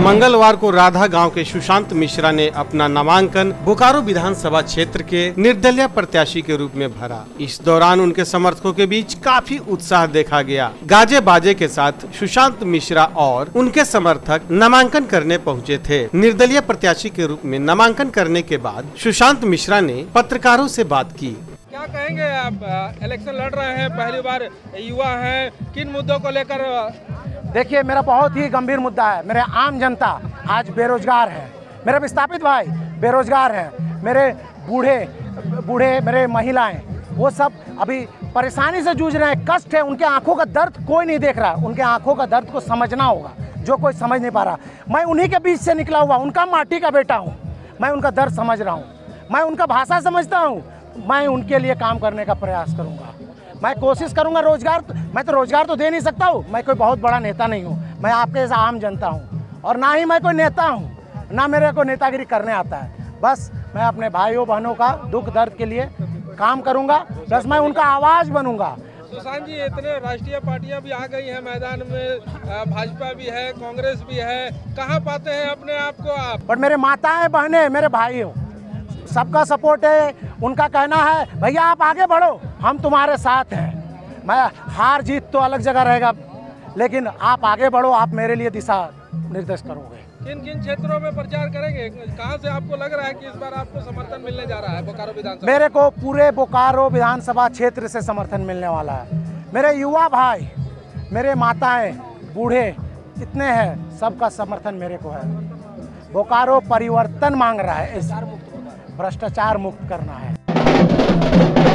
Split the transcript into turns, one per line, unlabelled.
मंगलवार को राधा गांव के सुशांत मिश्रा ने अपना नामांकन बोकारो विधानसभा क्षेत्र के निर्दलीय प्रत्याशी के रूप में भरा। इस दौरान उनके समर्थकों के बीच काफी उत्साह देखा गया। गाजे बाजे के साथ सुशांत मिश्रा और उनके समर्थक नामांकन करने पहुंचे थे। निर्दलीय प्रत्याशी के रूप में नामांकन करने के बाद सुशांत मिश्रा ने पत्रकारों से बात की।
क्या कहेंगे आप, इलेक्शन लड़ रहे हैं, पहली बार युवा हैं, किन मुद्दों को लेकर?
देखिए, मेरा बहुत ही गंभीर मुद्दा है। मेरे आम जनता आज बेरोजगार है, मेरे विस्थापित भाई बेरोजगार हैं, मेरे बूढ़े मेरे महिलाएं, वो सब अभी परेशानी से जूझ रहे हैं, कष्ट है, उनके आंखों का दर्द कोई नहीं देख रहा। उनके आंखों का दर्द को समझना होगा, जो कोई समझ नहीं पा रहा। मैं उन्हीं के बीच से निकला हुआ, उनका माटी का बेटा हूँ, मैं उनका दर्द समझ रहा हूँ, मैं उनका भाषा समझता हूँ। मैं उनके लिए काम करने का प्रयास करूँगा, मैं कोशिश करूंगा। मैं तो रोजगार तो दे नहीं सकता हूँ, मैं कोई बहुत बड़ा नेता नहीं हूँ, मैं आपके जैसा आम जनता हूँ, और ना ही मैं कोई नेता हूँ, ना मेरे को नेतागिरी करने आता है। बस मैं अपने भाइयों बहनों का दुख दर्द के लिए काम करूँगा, बस मैं उनका आवाज़ बनूंगा।
सुशांत जी, इतने राष्ट्रीय पार्टियां भी आ गई हैं मैदान में, भाजपा भी है, कांग्रेस भी है, कहाँ पाते हैं अपने आप को आप?
पर मेरे माताएं बहनें, मेरे भाइयों, सबका सपोर्ट है। उनका कहना है भैया आप आगे बढ़ो, हम तुम्हारे साथ हैं। मैं हार जीत तो अलग जगह रहेगा, लेकिन आप आगे बढ़ो, आप मेरे लिए दिशा निर्देश करोगे।
किन किन क्षेत्रों में प्रचार करेंगे? कहां से आपको लग रहा है कि इस बार आपको समर्थन मिलने जा रहा है बोकारो विधानसभा?
मेरे को पूरे बोकारो विधानसभा क्षेत्र से समर्थन मिलने वाला है। मेरे युवा भाई, मेरे माताएं, बूढ़े जितने हैं, सबका समर्थन मेरे को है। बोकारो परिवर्तन मांग रहा है, इस भ्रष्टाचार मुक्त करना है।